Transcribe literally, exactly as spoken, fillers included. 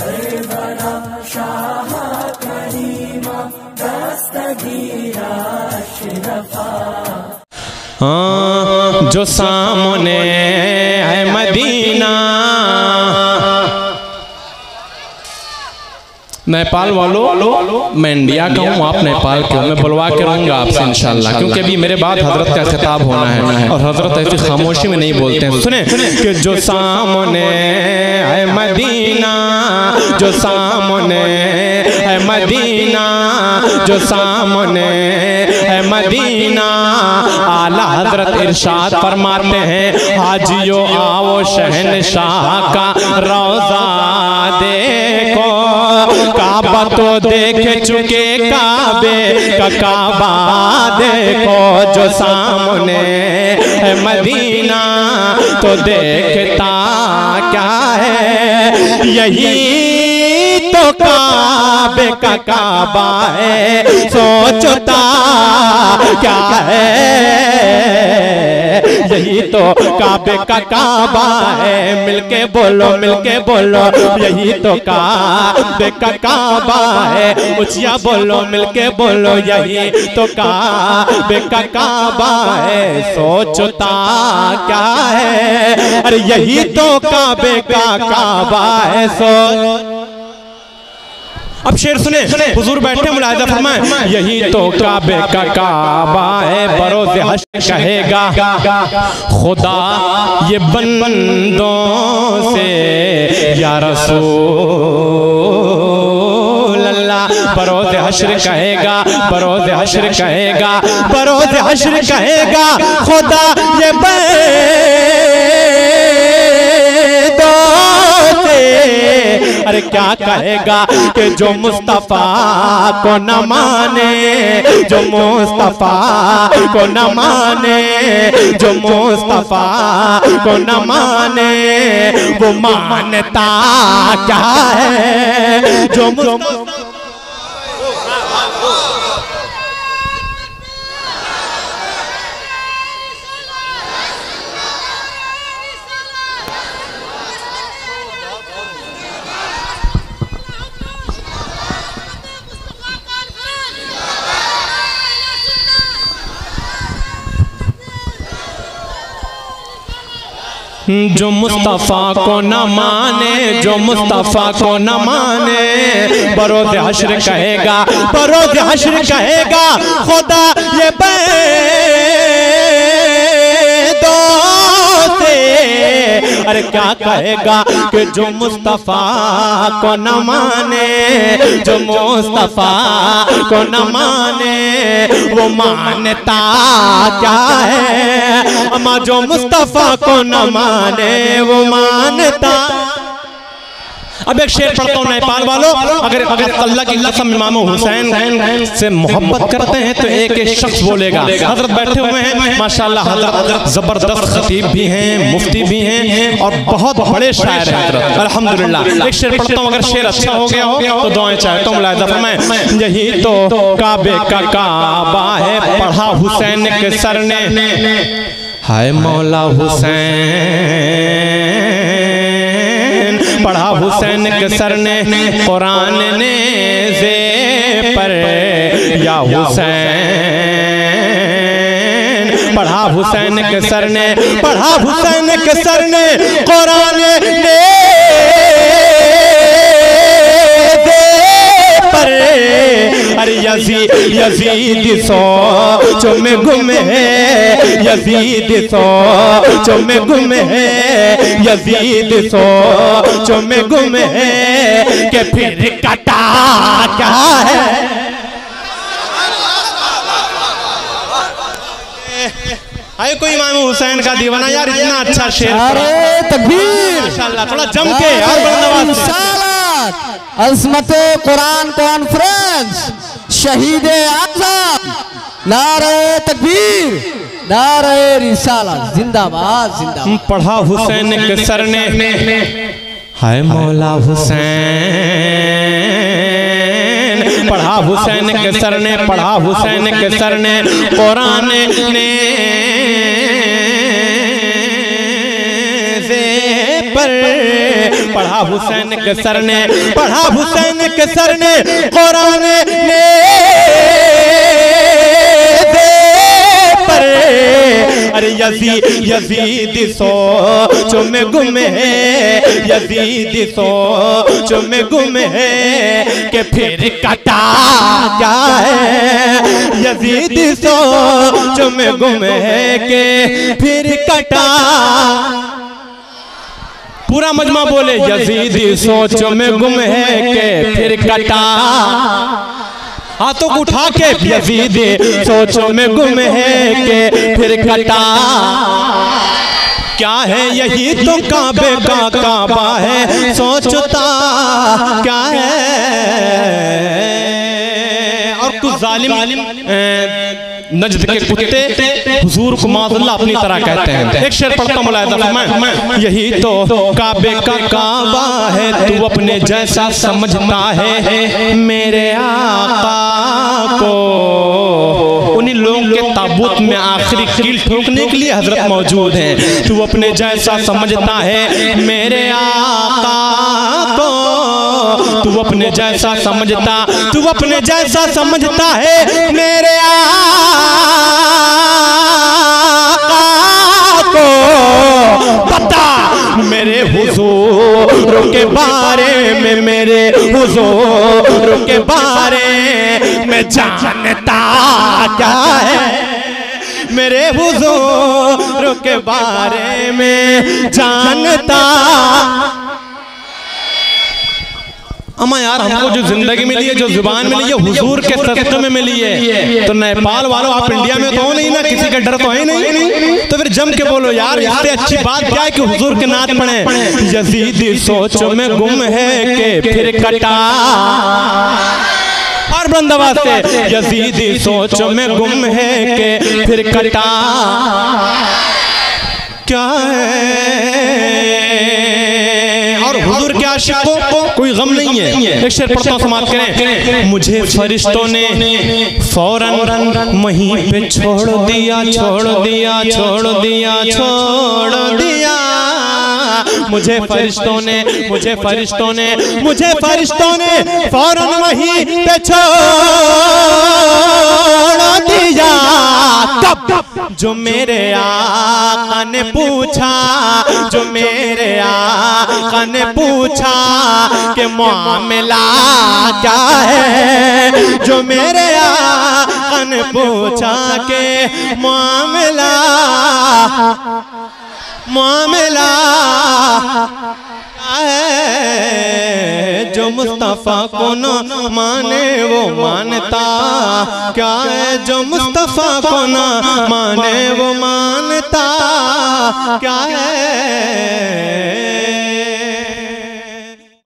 Karbala Shah करीमा दस्तगीरा अशरफा। हाँ, जो सामने है मदीना। नेपाल वालों, मैं इंडिया का हूँ, आप नेपाल के हो, मैं बुलवा के रहूँगा आपसे इंशाल्लाह, क्योंकि अभी मेरे बाद हजरत का खिताब होना है और हजरत ऐसी खामोशी में नहीं बोलते हैं। सुने कि जो सामने है मदीना, जो सामने है मदीना, जो सामने है मदीना, आला हजरत इरशाद फरमाते हैं, हाजियो आओ शहनशाह का रोज़ा देखो, काबा तो देख चुके काबे का काबा देखो, जो सामने है मदीना तो देखता क्या है, यही तो काबे का काबा है, सोचता क्या है, यही तो काबे का काबा है। मिलके बोलो, मिलके बोलो, यही तो काबे का काबा है। ऊंचिया बोलो, मिलके बोलो, यही तो काबे का काबा है। सोचता क्या है, अरे यही तो काबे का काबा है। सो अब शेर सुने, हुजूर बैठे मुलाहिजा फरमाएं, यही तो काबे का काबा है, बरोज़े हश्र कहेगा खुदा ये बंदों से या रसूल अल्लाह, बरोज़े हश्र कहेगा, बरोज़े हश्र कहेगा, बरोज़े हश्र कहेगा खुदा ये अरे क्या कहेगा कि जो मुस्तफा को न माने, जो मुस्तफा को न माने, जो मुस्तफा को न माने, वो मानता क्या है, जो मुस्तफा जो मुस्तफ़ा को न माने, जो मुस्तफ़ा को न माने, बरोज़े हश्र कहेगा, बरोज़े हश्र कहेगा खुदा ये अरे क्या कहेगा कि जो मुस्तफ़ा को न माने, जो मुस्तफ़ा को न माने, वो मानता क्या है, अम्मा जो मुस्तफ़ा को न माने वो मानता। अब एक शेर पढ़ता हूँ नेपाल वालों, अगर अगर अल्लाह की कसम इमाम हुसैन से मोहब्बत करते हैं तो एक एक शख्स बोलेगा। हजरत बैठे हुए हैं माशाल्लाह, हजरत जबरदस्त खतीब भी हैं, मुफ्ती भी हैं और बहुत बड़े शायर हैं हजरत, अल्हम्दुलिल्लाह। एक शेर पढ़ता हूँ, अगर शेर अच्छा हो गया हो तो दुआएं चाहता हूँ मुलाहिजा फरमाएं, यही तो काबे का काबा है, पढ़ा हुसैन के सर ने, हाय मौला हुसैन, पढ़ा हुसैन के सर ने कुरान ने ज़े पर, या हुसैन, पढ़ा हुसैन के सर ने, पढ़ा हुसैन के सर ने कुरान ने अरे यजीद यजीद सोच में गुम है, यजीद सोच में गुम है, यजीद सोच में गुम है, कि फिर कटा क्या है। आए कोई इमाम हुसैन का दीवाना यार, इतना अच्छा शेर, अरे तकबीर माशाल्लाह, थोड़ा जम के और बड़ा अज़मत कुरान कॉन्फ्रेंस, शहीद आज़म, नारे तकबीर, नारे रिसालत, जिंदाबाद जिंदाबाद। पढ़ा हुसैन के सर ने, हाय मौला हुसैन, पढ़ा हुसैन के सर ने, पढ़ा हुसैन के सर ने कुरान ने पर पढ़ा हुसैन के सर ने, पढ़ा हुसैन के सर ने कुरान ने अरे यजीद यजीद सोच में गुम है, यजीद सोच में गुम है कि फिर कटा क्या है, यजीद सोच में गुम है कि फिर कटा। पूरा मजमा बोले यजीद सोच में गुम है कि फिर कटा। हाथों को उठा के यजीद सोचों में गुम है कि फिर कटा। क्या है यही तो काबे का काबा है, सोचता क्या है। और कुछ जालिम नजद के कुत्ते हुजूर को माज़अल्लाह अपनी तरह कहते हैं। एक शेर पढ़ता मुलाहिज़ा फरमाएं, यही तो काबे का काबा है, तू अपने जैसा समझता है मेरे आका को। उन्हीं लोगों के ताबूत में आखिरी कील ठोकने के लिए हजरत मौजूद हैं। तू अपने जैसा समझता है मेरे आका को, तू अपने जैसा समझता, तू अपने जैसा समझता है मेरे को। पता मेरे हुजूर के बारे में, मेरे हुजूर के बारे में जानता क्या है, मेरे हुजूर के बारे में जानता। अम्मा यार हमको जो जिंदगी मिली है, जो जुबान मिली है, हुजूर के सदक़े में मिली है। तो नेपाल वालों आप इंडिया में तो हो नहीं ना, किसी का डर तो है नहीं, तो फिर जम के बोलो यार। इससे अच्छी बात क्या है कि हुजूर के नात पढ़े। यजीद सोच में गुम है कि फिर कटा। और बंदवास से यजीद सोच में गुम है कि फिर कटा। क्या है और हुजूर के आशिकों को कोई गम नहीं है। एक शेर पढ़ता हूं, समाप्त करें। मुझे फरिश्तों ने फौरन वहीं पे छोड़ दिया, छोड़ दिया, छोड़ दिया, छोड़ दिया। मुझे फरिश्तों ने, मुझे फरिश्तों ने, मुझे फरिश्तों ने फौरन वहीं पे छोड़ दिया। कब जो मेरे आका ने पूछा, जो मेरे आका ने पूछा कि मामला क्या है, जो मेरे आका ने पूछा कि मामला मामला है, जो मुस्तफा को न माने वो मानता क्या है, जो मुस्तफा को न माने वो मानता क्या है।